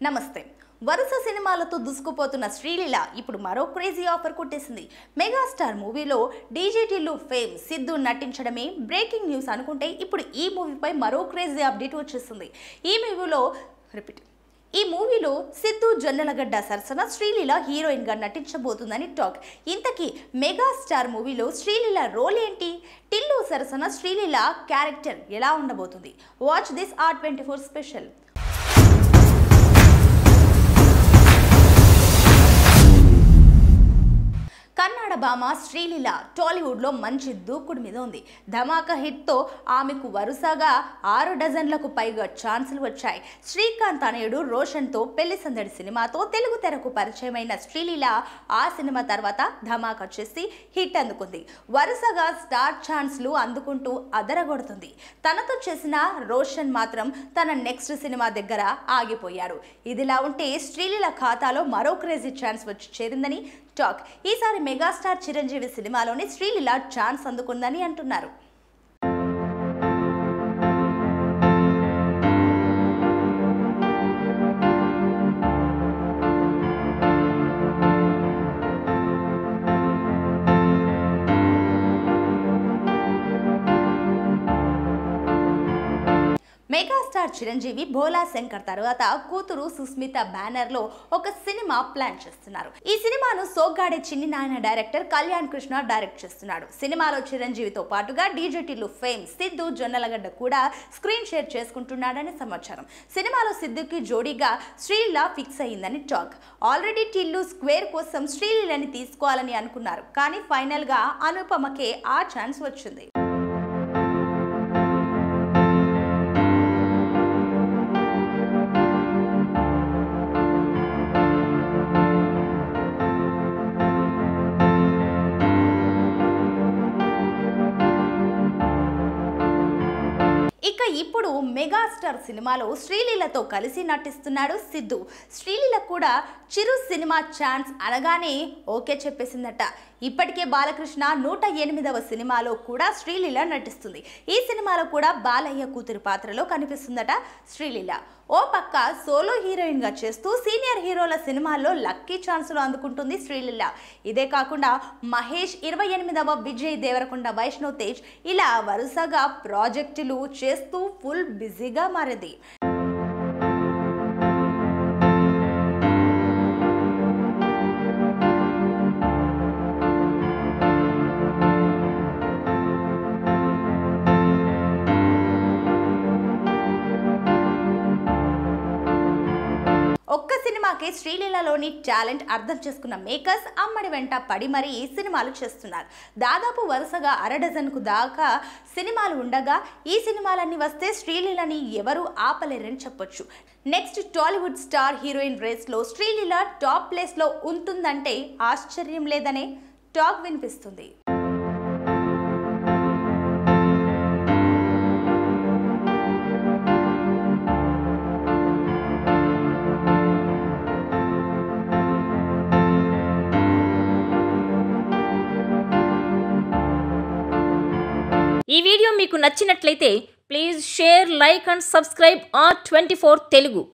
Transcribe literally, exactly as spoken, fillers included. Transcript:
నమస్తే. వరుస సినిమాలతో దుసుకుపోతున్న శ్రీలీల ఇప్పుడు మరో క్రేజీ ఆఫర్ కొట్టేసింది. మెగాస్టార్ మూవీలో డీజేటీలో ఫేమ్ సిద్ధు నటించడమే బ్రేకింగ్ న్యూస్ అనుకుంటే ఇప్పుడు ఈ మూవీపై మరో క్రేజీ అప్డేట్ వచ్చేసింది. ఈ మూవీలో రిపీట్ ఈ మూవీలో సిద్ధు జొన్నలగడ్డ సరసన శ్రీలీల హీరోయిన్ గా నటించబోతుందని టాక్. ఇంతకీ మెగాస్టార్ మూవీలో శ్రీలీల రోల్ ఏంటి? టిల్లు సరసన శ్రీలీల క్యారెక్టర్ ఎలా ఉండబోతుంది? Watch this R twenty four special. Kannada భామ శ్రీలీల టాలీవుడ్లో మంచి దూకుడు మీద ఉంది. ధమాకా హిట్తో ఆమెకు వరుసగా ఆరు డజన్లకు పైగా ఛాన్సులు వచ్చాయి. శ్రీకాంత్ తనయుడు రోషన్తో పెళ్లి సందడి సినిమాతో తెలుగు తెరకు పరిచయమైన శ్రీలీల ఆ సినిమా తర్వాత ధమాకా చేసి హిట్ అందుకుంది. వరుసగా స్టార్ ఛాన్స్లు అందుకుంటూ అదరగొడుతుంది. తనతో చేసిన రోషన్ మాత్రం తన నెక్స్ట్ సినిమా దగ్గర ఆగిపోయాడు. ఇదిలా ఉంటే శ్రీలీల ఖాతాలో మరో క్రేజీ ఛాన్స్ వచ్చి చేరిందని టాక్. ఈసారి మెగాస్టార్ చిరంజీవి సినిమాలోనే శ్రీలీల ఛాన్స్ అందుకుందని అంటున్నారు. మెగాస్టార్ చిరంజీవి భోలా శంకర్ తర్వాత కూతురు సుస్మిత బ్యానర్ లో ఒక సినిమా ప్లాన్ చేస్తున్నారు. ఈ సినిమాను సోగ్గాడే చిన్ని నాయన డైరెక్టర్ కళ్యాణ్ కృష్ణ డైరెక్ట్ చేస్తున్నాడు. సినిమాలో చిరంజీవితో పాటుగా డీజేటీలు ఫేమ్ సిద్ధు జొన్నలగడ్డ కూడా స్క్రీన్ షేర్ చేసుకుంటున్నాడని సమాచారం. సినిమాలో సిద్ధుకి జోడీగా శ్రీలీల ఫిక్స్ అయ్యిందని టాక్. ఆల్రెడీ టిల్లు స్క్వేర్ కోసం శ్రీలీలని తీసుకోవాలని అనుకున్నారు. కానీ ఫైనల్ గా అనుపమకే ఆ ఛాన్స్ వచ్చింది. ఇక ఇప్పుడు మెగాస్టార్ సినిమాలో శ్రీలీలతో కలిసి నటిస్తున్నాడు సిద్ధు. శ్రీలీల కూడా చిరు సినిమా ఛాన్స్ అనగానే ఓకే చెప్పేసిందట. ఇప్పటికే బాలకృష్ణ నూట ఎనిమిదవ సినిమాలో కూడా శ్రీలీల నటిస్తుంది. ఈ సినిమాలో కూడా బాలయ్య కూతురి పాత్రలో కనిపిస్తుందట శ్రీలీల. ఓ పక్క సోలో హీరోయిన్ గా చేస్తూ సీనియర్ హీరోల సినిమాల్లో లక్కీ ఛాన్సులు అందుకుంటుంది శ్రీలీల. ఇదే కాకుండా మహేష్, ఇరవై ఎనిమిదవ విజయ్ దేవరకొండ, వైష్ణవ్ తేజ్ ఇలా వరుసగా ప్రాజెక్టులు చేస్తూ ఫుల్ బిజీగా మారింది. ఒక్క సినిమాకి శ్రీలీలలోని టాలెంట్ అర్థం చేసుకున్న మేకర్స్ అమ్మడి వెంట పడి మరీ సినిమాలు చేస్తున్నారు. దాదాపు వరుసగా అర డజన్కు దాకా సినిమాలు ఉండగా ఈ సినిమాలన్నీ వస్తే శ్రీలీలని ఎవరు ఆపలేరని చెప్పొచ్చు. నెక్స్ట్ టాలీవుడ్ స్టార్ హీరోయిన్ రేస్లో శ్రీలీల టాప్ ప్లేస్లో ఉంటుందంటే ఆశ్చర్యం లేదనే టాక్ వినిపిస్తుంది. ఈ వీడియో మీకు నచ్చినట్లయితే please share, like and subscribe R twenty four Telugu.